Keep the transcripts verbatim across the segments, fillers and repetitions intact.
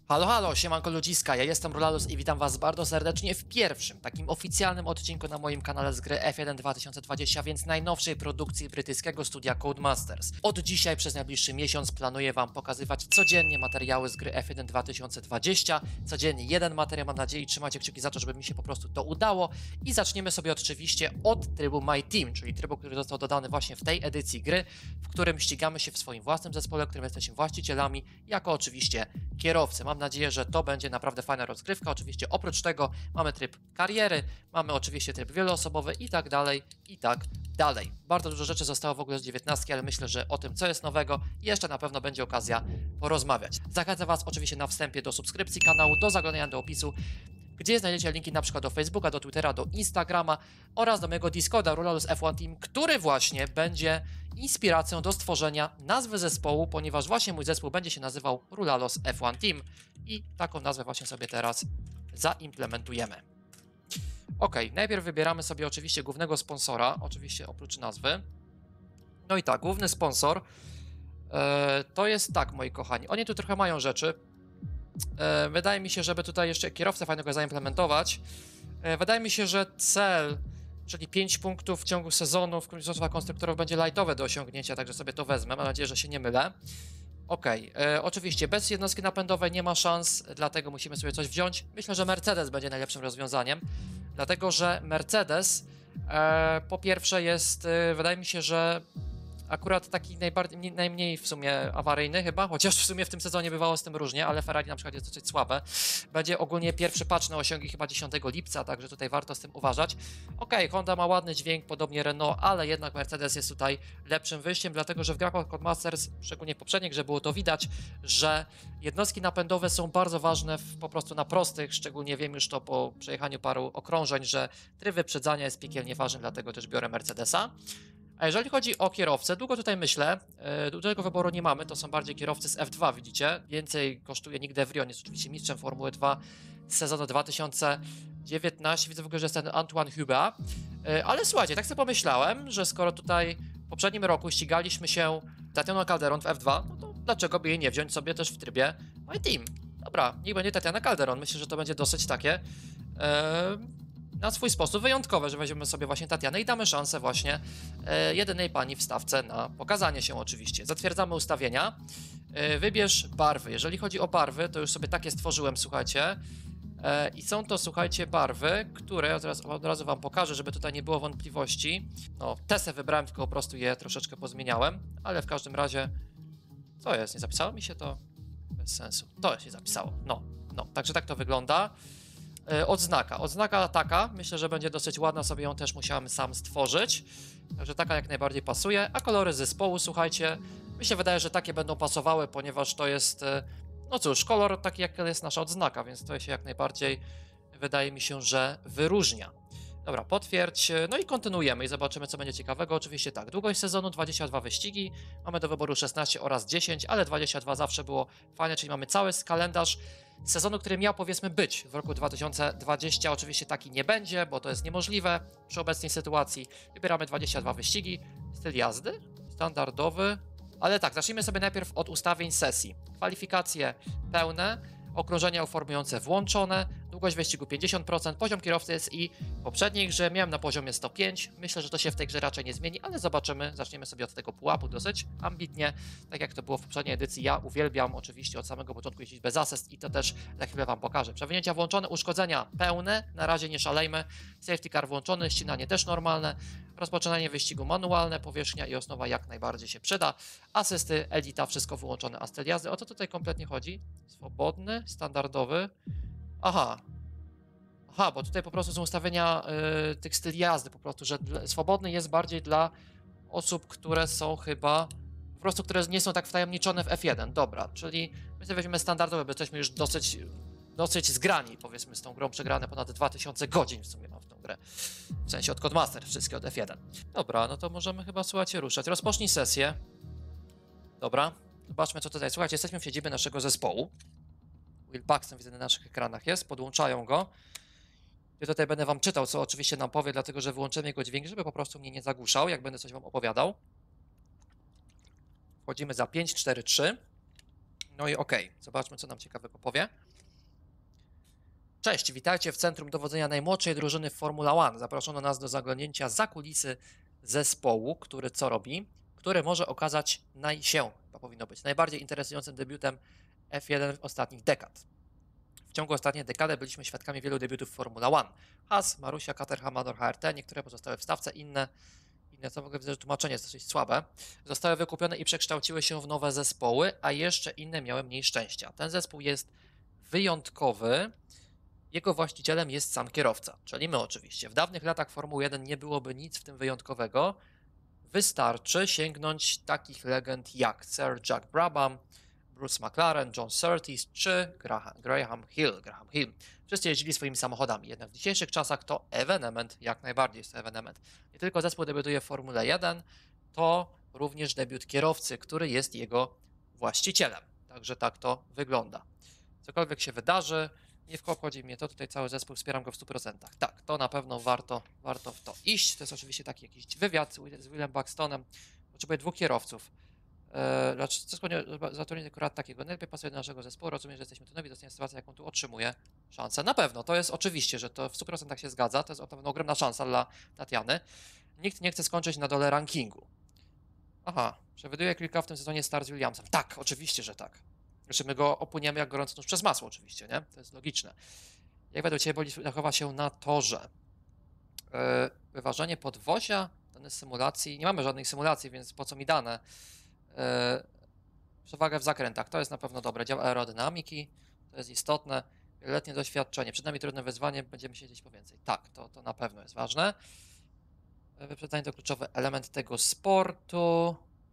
Halo, halo, siemanko ludziska, ja jestem Rulalus i witam was bardzo serdecznie w pierwszym, takim oficjalnym odcinku na moim kanale z gry F jeden dwa tysiące dwadzieścia, więc najnowszej produkcji brytyjskiego studia Codemasters. Od dzisiaj przez najbliższy miesiąc planuję wam pokazywać codziennie materiały z gry F jeden dwa tysiące dwadzieścia, codziennie jeden materiał, mam nadzieję, trzymajcie kciuki za to, żeby mi się po prostu to udało i zaczniemy sobie oczywiście od trybu My Team, czyli trybu, który został dodany właśnie w tej edycji gry, w którym ścigamy się w swoim własnym zespole, w którym jesteśmy właścicielami, jako oczywiście kierowcy. Mam nadzieję, że to będzie naprawdę fajna rozgrywka. Oczywiście oprócz tego mamy tryb kariery, mamy oczywiście tryb wieloosobowy i tak dalej, i tak dalej. Bardzo dużo rzeczy zostało w ogóle z dziewiętnastki, ale myślę, że o tym, co jest nowego, jeszcze na pewno będzie okazja porozmawiać. Zachęcam was oczywiście na wstępie do subskrypcji kanału, do zaglądania do opisu, gdzie znajdziecie linki na przykład do Facebooka, do Twittera, do Instagrama oraz do mojego Discorda Rulalus F jeden Team, który właśnie będzie inspiracją do stworzenia nazwy zespołu, ponieważ właśnie mój zespół będzie się nazywał Rulalus F jeden Team i taką nazwę właśnie sobie teraz zaimplementujemy. Ok, najpierw wybieramy sobie oczywiście głównego sponsora, oczywiście oprócz nazwy. No i tak, główny sponsor e, to jest tak, moi kochani, oni tu trochę mają rzeczy. E, wydaje mi się, żeby tutaj jeszcze kierowcę fajnego zaimplementować, e, wydaje mi się, że cel, czyli pięć punktów w ciągu sezonu, w którym Mistrzostwa Konstruktorów będzie lightowe do osiągnięcia, także sobie to wezmę, mam nadzieję, że się nie mylę. Ok, e, oczywiście bez jednostki napędowej nie ma szans, dlatego musimy sobie coś wziąć. Myślę, że Mercedes będzie najlepszym rozwiązaniem, dlatego że Mercedes e, po pierwsze jest, e, wydaje mi się, że akurat taki najbardziej, najmniej w sumie awaryjny chyba, chociaż w sumie w tym sezonie bywało z tym różnie, ale Ferrari na przykład jest dosyć słabe. Będzie ogólnie pierwszy patch na osiągi chyba dziesiątego lipca, także tutaj warto z tym uważać. Ok, Honda ma ładny dźwięk, podobnie Renault, ale jednak Mercedes jest tutaj lepszym wyjściem, dlatego że w grach Codemasters, szczególnie w poprzednich, że było to widać, że jednostki napędowe są bardzo ważne w, po prostu na prostych, szczególnie wiem już to po przejechaniu paru okrążeń, że tryb wyprzedzania jest piekielnie ważny, dlatego też biorę Mercedesa. A jeżeli chodzi o kierowcę, długo tutaj myślę, yy, dużego wyboru nie mamy, to są bardziej kierowcy z F dwa, widzicie? Więcej kosztuje Nick DeVrieux, jest oczywiście mistrzem Formuły dwa z sezonu dwa tysiące dziewiętnastego. Widzę w ogóle, że jest ten Antoine Hubert. Yy, ale słuchajcie, tak sobie pomyślałem, że skoro tutaj w poprzednim roku ścigaliśmy się Tatiana Calderon w F dwa, no to dlaczego by jej nie wziąć sobie też w trybie My Team? Dobra, niech będzie Tatiana Calderon, myślę, że to będzie dosyć takie... Yy, na swój sposób wyjątkowe, że weźmiemy sobie właśnie Tatianę i damy szansę właśnie e, jedynej pani w stawce na pokazanie się oczywiście. Zatwierdzamy ustawienia. E, wybierz barwy. Jeżeli chodzi o barwy, to już sobie takie stworzyłem, słuchajcie. E, I są to, słuchajcie, barwy, które ja teraz od razu wam pokażę, żeby tutaj nie było wątpliwości. No, te se wybrałem, tylko po prostu je troszeczkę pozmieniałem, ale w każdym razie... Co jest? Nie zapisało mi się to? Bez sensu. To się zapisało. No, no. Także tak to wygląda. Odznaka. Odznaka taka, myślę, że będzie dosyć ładna, sobie ją też musiałem sam stworzyć. Także taka jak najbardziej pasuje. A kolory zespołu, słuchajcie, mi się wydaje, że takie będą pasowały, ponieważ to jest, no cóż, kolor taki jak jest nasza odznaka, więc to się jak najbardziej, wydaje mi się, że wyróżnia. Dobra, potwierdź, no i kontynuujemy i zobaczymy, co będzie ciekawego. Oczywiście tak, długość sezonu dwadzieścia dwa wyścigi, mamy do wyboru szesnaście oraz dziesięć, ale dwadzieścia dwa zawsze było fajne, czyli mamy cały kalendarz sezonu, który miał, powiedzmy, być w roku dwa tysiące dwudziestym. Oczywiście taki nie będzie, bo to jest niemożliwe przy obecnej sytuacji. Wybieramy dwadzieścia dwa wyścigi, styl jazdy, standardowy, ale tak, zacznijmy sobie najpierw od ustawień sesji. Kwalifikacje pełne, okrążenia uformujące włączone, długość wyścigu pięćdziesiąt procent, poziom kierowcy jest i w poprzedniej grze miałem na poziomie sto pięć, myślę, że to się w tej grze raczej nie zmieni, ale zobaczymy, zaczniemy sobie od tego pułapu dosyć ambitnie, tak jak to było w poprzedniej edycji. Ja uwielbiam oczywiście od samego początku jeździć bez asyst i to też za chwilę wam pokażę. Przewinięcia włączone, uszkodzenia pełne, na razie nie szalejmy, safety car włączony, ścinanie też normalne, rozpoczynanie wyścigu manualne, powierzchnia i osnowa jak najbardziej się przyda, asysty, edita, wszystko wyłączone, a styl jazdy, o co tutaj kompletnie chodzi? Swobodny, standardowy, aha, aha, bo tutaj po prostu są ustawienia y, tych styl jazdy, po prostu, że dla, swobodny jest bardziej dla osób, które są chyba, po prostu, które nie są tak wtajemniczone w F jeden, dobra, czyli my sobie weźmiemy standardowe, bo jesteśmy już dosyć, dosyć zgrani, powiedzmy, z tą grą, przegrane ponad dwa tysiące godzin w sumie mam w tą grę, w sensie od Codemaster, wszystkie od F jeden. Dobra, no to możemy chyba, słuchajcie, ruszać, rozpocznij sesję, dobra, zobaczmy, co tutaj, słuchajcie, jesteśmy w siedzibie naszego zespołu. Will Buxton widzę na naszych ekranach jest, podłączają go. Ja tutaj będę wam czytał, co oczywiście nam powie, dlatego że wyłączymy jego dźwięk, żeby po prostu mnie nie zagłuszał, jak będę coś wam opowiadał. Wchodzimy za pięć, cztery, trzy. No i okej, zobaczmy, co nam ciekawego powie. Cześć, witajcie w Centrum Dowodzenia najmłodszej drużyny w Formula jeden. Zaproszono nas do zaglądnięcia za kulisy zespołu, który co robi, który może okazać naj się, to powinno być, najbardziej interesującym debiutem F jeden w ostatnich dekad. W ciągu ostatniej dekady byliśmy świadkami wielu debiutów w Formula jeden. Haas, Marussia, Caterham, Manor, H R T, niektóre pozostały w stawce, inne, inne co mogę widzę, że tłumaczenie jest dosyć słabe, zostały wykupione i przekształciły się w nowe zespoły, a jeszcze inne miały mniej szczęścia. Ten zespół jest wyjątkowy. Jego właścicielem jest sam kierowca, czyli my oczywiście. W dawnych latach Formuły jeden nie byłoby nic w tym wyjątkowego. Wystarczy sięgnąć takich legend jak Sir Jack Brabham, Bruce McLaren, John Surtees czy Graham, Graham Hill. Graham Hill. Wszyscy jeździli swoimi samochodami, jednak w dzisiejszych czasach to ewenement, jak najbardziej jest to ewenement. Nie tylko zespół debiutuje w Formule jeden, to również debiut kierowcy, który jest jego właścicielem. Także tak to wygląda. Cokolwiek się wydarzy, nie wchodzi mnie to, tutaj cały zespół, wspieram go w stu procentach. Tak, to na pewno warto, warto w to iść. To jest oczywiście taki jakiś wywiad z Willem Buxtonem. Potrzebuję dwóch kierowców. Eee, Dlaczego zatrudnienie akurat takiego? Najlepiej pasuje do naszego zespołu. Rozumiem, że jesteśmy tu nowi, dostaniemy sytuację, jaką tu otrzymuję szansę. Na pewno, to jest oczywiście, że to w stu procentach się zgadza. To jest na pewno ogromna szansa dla Tatiany. Nikt nie chce skończyć na dole rankingu. Aha, przewiduje kilka w tym sezonie start z Williamsem. Tak, oczywiście, że tak. Znaczy my go opłyniemy jak gorący nóż przez masło oczywiście, nie? To jest logiczne. Jak według Ciebie bolid zachowa się na torze? Yy, wyważenie podwozia, dane symulacji. Nie mamy żadnej symulacji, więc po co mi dane? Yy, przewagę w zakrętach, to jest na pewno dobre. Dział aerodynamiki, to jest istotne. Wieloletnie doświadczenie, przed nami trudne wyzwanie, będziemy siedzieć po więcej. Tak, to, to na pewno jest ważne. Wyprzedzanie to kluczowy element tego sportu.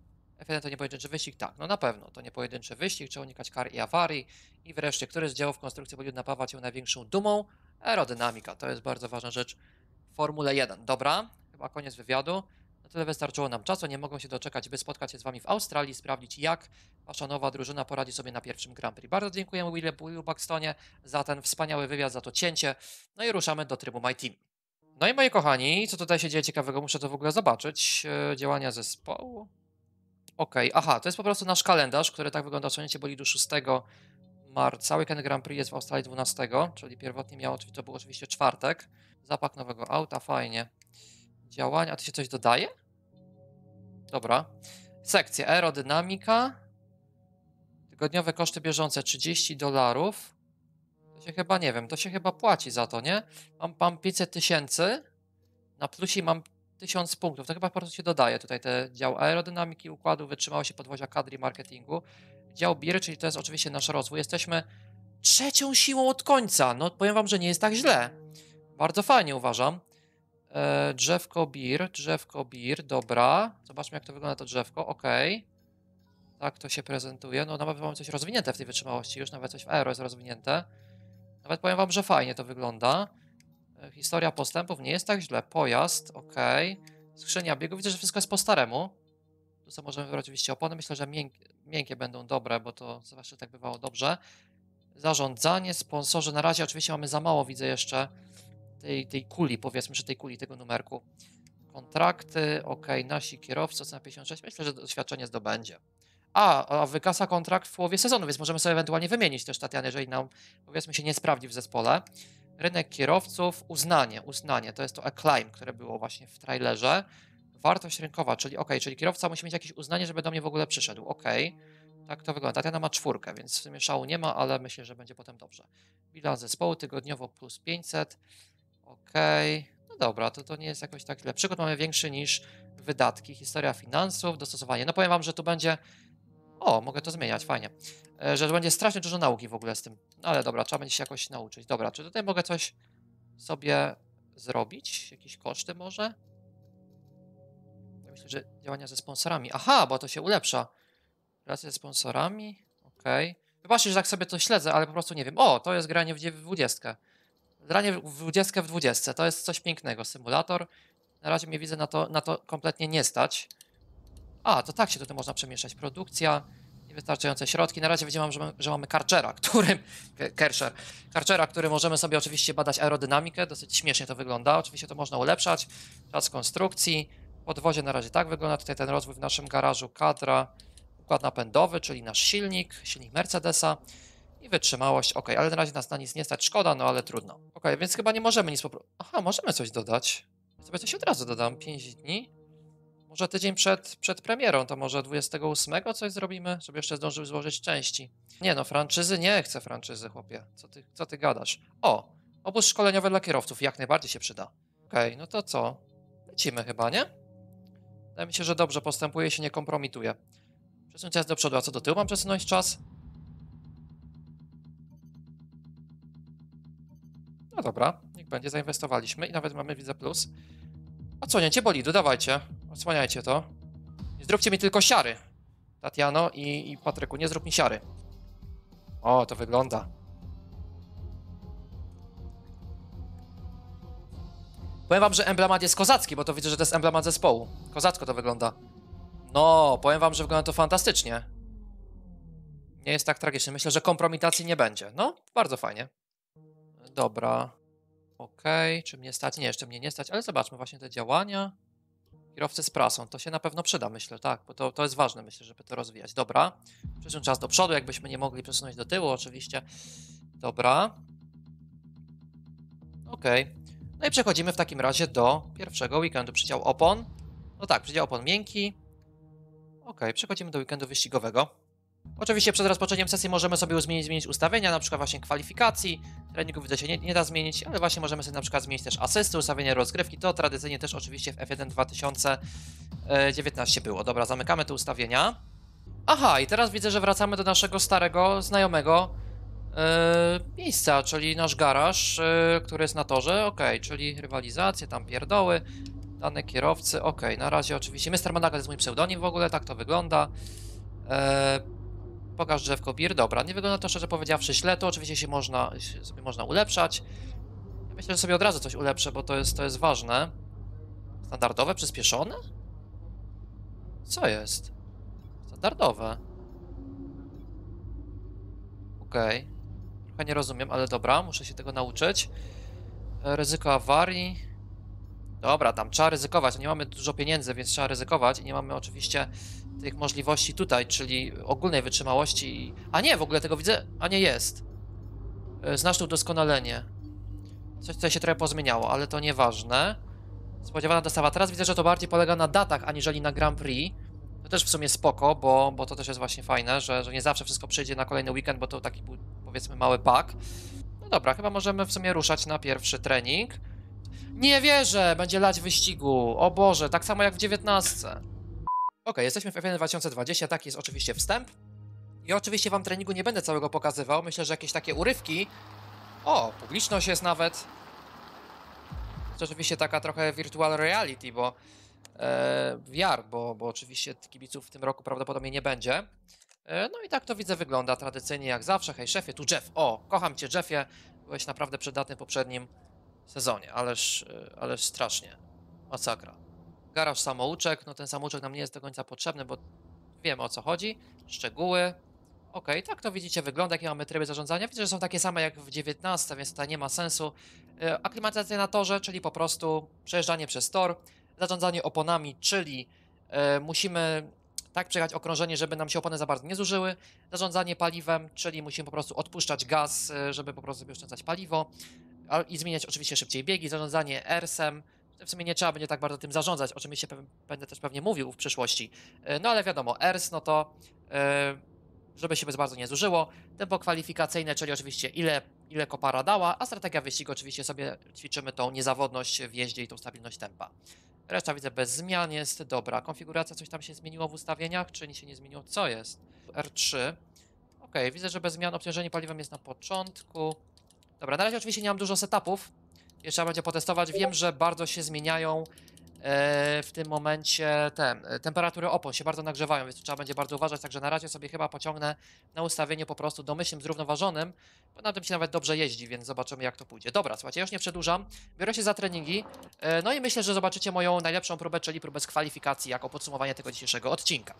F jeden to nie pojedynczy wyścig? Tak, no na pewno. To nie pojedynczy wyścig, trzeba unikać kar i awarii. I wreszcie, który z działów konstrukcji bolidu napawa Cię największą dumą? Aerodynamika. To jest bardzo ważna rzecz w Formule jeden. Dobra, chyba koniec wywiadu. Na tyle wystarczyło nam czasu. Nie mogą się doczekać, by spotkać się z Wami w Australii, sprawdzić, jak Wasza nowa drużyna poradzi sobie na pierwszym Grand Prix. Bardzo dziękujemy Willu Buxtonie za ten wspaniały wywiad, za to cięcie. No i ruszamy do trybu My Team. No i moi kochani, co tutaj się dzieje ciekawego? Muszę to w ogóle zobaczyć. Yy, działania zespołu. Okej, okay. Aha, to jest po prostu nasz kalendarz, który tak wygląda w bolidu szóstego marca. Weekend Grand Prix jest w Australii dwunastego, czyli pierwotnie miało, to był oczywiście czwartek. Zapach nowego auta, fajnie. Działania, a tu się coś dodaje? Dobra. Sekcja aerodynamika. Tygodniowe koszty bieżące trzydzieści dolarów. To się chyba, nie wiem, to się chyba płaci za to, nie? Mam, mam pięćset tysięcy. Na plusie mam tysiąc punktów. To chyba po prostu się dodaje tutaj te dział aerodynamiki, układu, wytrzymałości podwozia, kadry, marketingu. Dział B I R, czyli to jest oczywiście nasz rozwój. Jesteśmy trzecią siłą od końca. No powiem wam, że nie jest tak źle. Bardzo fajnie uważam. E, drzewko B I R, drzewko B I R, dobra. Zobaczmy, jak to wygląda to drzewko. Ok. Tak to się prezentuje. No nawet mamy coś rozwinięte w tej wytrzymałości. Już nawet coś w aero jest rozwinięte. Nawet powiem wam, że fajnie to wygląda. Historia postępów, nie jest tak źle. Pojazd, ok. Skrzynia biegu, widzę, że wszystko jest po staremu. Tu co możemy wybrać oczywiście opony. Myślę, że miękkie, miękkie będą dobre, bo to zawsze tak bywało dobrze. Zarządzanie, sponsorzy. Na razie oczywiście mamy za mało, widzę jeszcze tej, tej kuli, powiedzmy, że tej kuli, tego numerku. Kontrakty, ok. Nasi kierowcy, ocena pięćdziesiąt sześć. Myślę, że doświadczenie zdobędzie. A, a wygasa kontrakt w połowie sezonu, więc możemy sobie ewentualnie wymienić też Tatianę, jeżeli nam, powiedzmy, się nie sprawdzi w zespole. Rynek kierowców, uznanie, uznanie, to jest to acclaim, które było właśnie w trailerze. Wartość rynkowa, czyli ok, czyli kierowca musi mieć jakieś uznanie, żeby do mnie w ogóle przyszedł. Ok, tak to wygląda. Tatiana ma czwórkę, więc w sumie szału nie ma, ale myślę, że będzie potem dobrze. Bilans zespołu tygodniowo plus pięćset. Ok, no dobra, to, to nie jest jakoś tak źle. Przychód mamy większy niż wydatki. Historia finansów, dostosowanie. No powiem wam, że tu będzie... O, mogę to zmieniać, fajnie. Że będzie strasznie dużo nauki w ogóle z tym. No ale dobra, trzeba będzie się jakoś nauczyć. Dobra, czy tutaj mogę coś sobie zrobić? Jakieś koszty może? Ja myślę, że działania ze sponsorami. Aha, bo to się ulepsza. Relacje ze sponsorami. Okej. Okay. Wybaczcie, że tak sobie to śledzę, ale po prostu nie wiem. O, to jest granie w dwudziestkę. Granie w dwudziestkę w dwudziestce. To jest coś pięknego. Symulator. Na razie mnie widzę na to, na to kompletnie nie stać. A, to tak się tutaj można przemieszczać. Produkcja, niewystarczające środki. Na razie widzimy, że, że mamy Karchera, którym... Kersher. Karchera, który możemy sobie oczywiście badać aerodynamikę. Dosyć śmiesznie to wygląda. Oczywiście to można ulepszać. Czas konstrukcji. Podwozie na razie tak wygląda. Tutaj ten rozwój w naszym garażu. Kadra. układ napędowy, czyli nasz silnik, silnik Mercedesa i wytrzymałość, ok, ale na razie nas na nic nie stać, szkoda, no ale trudno. Ok, więc chyba nie możemy nic poprawić. Aha, możemy coś dodać. Ja sobie coś od razu dodam, pięć dni. Może tydzień przed, przed premierą, to może dwudziestego ósmego coś zrobimy, żeby jeszcze zdążył złożyć części. Nie no, franczyzy nie chcę franczyzy, chłopie. Co ty, co ty gadasz? O, obóz szkoleniowy dla kierowców, jak najbardziej się przyda. Okej, okay, no to co? Lecimy chyba, nie? Wydaje mi się, że dobrze postępuje, się nie kompromituje. Przesunąć czas do przodu, a co do tyłu mam przesunąć czas? No dobra, niech będzie, zainwestowaliśmy i nawet mamy widzę plus. Odsłonięcie bolidu, dawajcie. Odsłaniajcie to. Nie zróbcie mi tylko siary. Tatiano i, i Patryku, nie zrób mi siary. O, to wygląda. Powiem wam, że emblemat jest kozacki, bo to widzę, że to jest emblemat zespołu. Kozacko to wygląda. No, powiem wam, że wygląda to fantastycznie. Nie jest tak tragicznie. Myślę, że kompromitacji nie będzie. No, bardzo fajnie. Dobra. Okej, okay. Czy mnie stać? Nie, jeszcze mnie nie stać, ale zobaczmy właśnie te działania. Kierowcy z prasą, to się na pewno przyda, myślę, tak, bo to, to jest ważne, myślę, żeby to rozwijać. Dobra, przesuń czas do przodu, jakbyśmy nie mogli przesunąć do tyłu, oczywiście. Dobra. Okej. Okay. No i przechodzimy w takim razie do pierwszego weekendu. Przydział opon. No tak, przydział opon miękki. Okej, okay. Przechodzimy do weekendu wyścigowego. Oczywiście przed rozpoczęciem sesji możemy sobie zmienić, zmienić ustawienia, na przykład właśnie kwalifikacji. Treningów widzę się nie, nie da zmienić, ale właśnie możemy sobie na przykład zmienić też asysty, ustawienia rozgrywki. To tradycyjnie też oczywiście w F jeden dwa tysiące dziewiętnaście było. Dobra, zamykamy te ustawienia. Aha, i teraz widzę, że wracamy do naszego starego, znajomego yy, miejsca, czyli nasz garaż, yy, który jest na torze. Ok, czyli rywalizacje, tam pierdoły, dane kierowcy. Ok, na razie oczywiście mister Monaco to jest mój pseudonim w ogóle, tak to wygląda. Yy, Pokaż drzewko bir, dobra, nie wygląda to szczerze powiedziawszy źle, to oczywiście się można, sobie można ulepszać. Ja myślę, że sobie od razu coś ulepszę, bo to jest, to jest ważne. Standardowe, przyspieszone? Co jest? Standardowe. Okej. Okay. Trochę nie rozumiem, ale dobra, muszę się tego nauczyć. Ryzyko awarii. Dobra, tam trzeba ryzykować, nie mamy dużo pieniędzy, więc trzeba ryzykować i nie mamy oczywiście tych możliwości tutaj, czyli ogólnej wytrzymałości. A nie, w ogóle tego widzę, a nie jest. Znaczne udoskonalenie. Coś tutaj się trochę pozmieniało, ale to nieważne. Spodziewana dostawa. Teraz widzę, że to bardziej polega na datach, aniżeli na Grand Prix. To też w sumie spoko, bo, bo to też jest właśnie fajne, że, że nie zawsze wszystko przyjdzie na kolejny weekend, bo to taki był, powiedzmy, mały bug. No dobra, chyba możemy w sumie ruszać na pierwszy trening. Nie wierzę! Będzie lać wyścigu. O Boże, tak samo jak w dziewiętnastce. Ok, jesteśmy w F jeden dwa tysiące dwadzieścia, taki jest oczywiście wstęp. I oczywiście wam treningu nie będę całego pokazywał, myślę, że jakieś takie urywki. O, publiczność jest nawet. To oczywiście taka trochę virtual reality, bo e, V R, bo, bo oczywiście kibiców w tym roku prawdopodobnie nie będzie. E, no i tak to widzę, wygląda tradycyjnie jak zawsze. Hej szefie, tu Jeff. O, kocham cię Jeffie, byłeś naprawdę przydatny w poprzednim sezonie, ależ, ależ strasznie. Masakra. Garaż samouczek, no ten samouczek nam nie jest do końca potrzebny, bo wiemy o co chodzi. Szczegóły. Ok, tak to widzicie wygląda, jakie mamy tryby zarządzania. Widzę, że są takie same jak w dziewiętnastce, więc tutaj nie ma sensu. E, aklimatyzacja na torze, czyli po prostu przejeżdżanie przez tor. Zarządzanie oponami, czyli e, musimy tak przejechać okrążenie, żeby nam się opony za bardzo nie zużyły. Zarządzanie paliwem, czyli musimy po prostu odpuszczać gaz, żeby po prostu sobie oszczędzać paliwo. I zmieniać oczywiście szybciej biegi. Zarządzanie E R S-em. W sumie nie trzeba będzie tak bardzo tym zarządzać, o czym się będę też pewnie mówił w przyszłości. No ale wiadomo, E R S, no to yy, żeby się bez bardzo nie zużyło. Tempo kwalifikacyjne, czyli oczywiście ile, ile kopara dała, a strategia wyścigu oczywiście sobie ćwiczymy tą niezawodność w jeździe i tą stabilność tempa. Reszta widzę bez zmian jest. Dobra, konfiguracja, coś tam się zmieniło w ustawieniach, czy nie się nie zmieniło? Co jest? R trzy. Ok, widzę, że bez zmian obciążenie paliwem jest na początku. Dobra, na razie oczywiście nie mam dużo setupów. Jeszcze trzeba będzie potestować. Wiem, że bardzo się zmieniają e, w tym momencie te e, temperatury opon się bardzo nagrzewają, więc trzeba będzie bardzo uważać. Także na razie sobie chyba pociągnę na ustawienie po prostu domyślnym, zrównoważonym, bo na tym się nawet dobrze jeździ, więc zobaczymy jak to pójdzie. Dobra, słuchajcie, ja już nie przedłużam. Biorę się za treningi. E, no i myślę, że zobaczycie moją najlepszą próbę, czyli próbę z kwalifikacji jako podsumowanie tego dzisiejszego odcinka.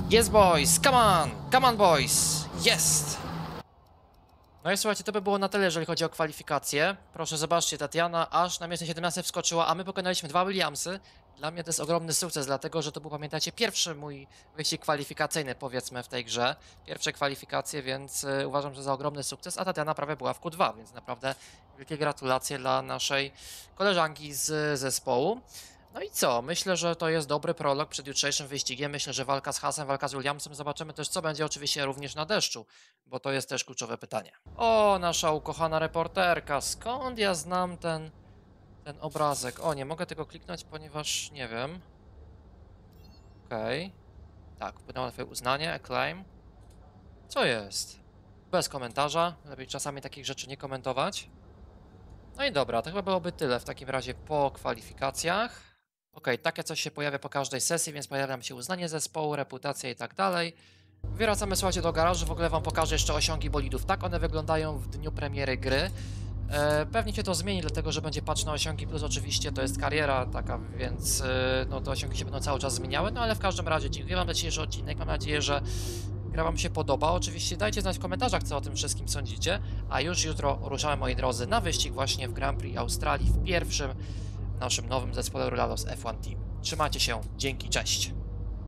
Yes, boys! Come on! Come on, boys! Jest! No i słuchajcie, to by było na tyle, jeżeli chodzi o kwalifikacje. Proszę zobaczcie, Tatiana aż na miejsce siedemnaste wskoczyła, a my pokonaliśmy dwa Williamsy. Dla mnie to jest ogromny sukces, dlatego że to był, pamiętacie, pierwszy mój wyścig kwalifikacyjny, powiedzmy, w tej grze. Pierwsze kwalifikacje, więc y, uważam, że za ogromny sukces, a Tatiana prawie była w Q dwa, więc naprawdę wielkie gratulacje dla naszej koleżanki z zespołu. No i co? Myślę, że to jest dobry prolog przed jutrzejszym wyścigiem. Myślę, że walka z Hasem, walka z Williamsem. Zobaczymy też, co będzie oczywiście również na deszczu, bo to jest też kluczowe pytanie. O, nasza ukochana reporterka. Skąd ja znam ten, ten obrazek? O, nie mogę tego kliknąć, ponieważ nie wiem. Okej. Okay. Tak, wpłynęło na twoje uznanie, acclaim. Co jest? Bez komentarza. Lepiej czasami takich rzeczy nie komentować. No i dobra, to chyba byłoby tyle w takim razie po kwalifikacjach. Ok, takie coś się pojawia po każdej sesji, więc pojawia nam się uznanie zespołu, reputacja i tak dalej. Wracamy, słuchajcie, do garażu. W ogóle wam pokażę jeszcze osiągi bolidów. Tak one wyglądają w dniu premiery gry. E, pewnie się to zmieni, dlatego że będzie patch na osiągi, plus oczywiście to jest kariera taka, więc e, no te osiągi się będą cały czas zmieniały. No ale w każdym razie dziękuję wam za dzisiejszy odcinek. Mam nadzieję, że gra wam się podoba. Oczywiście dajcie znać w komentarzach, co o tym wszystkim sądzicie. A już jutro ruszamy, moi drodzy, na wyścig właśnie w Grand Prix Australii w pierwszym naszym nowym zespole Rulalos F jeden Team. Trzymajcie się, dzięki, cześć!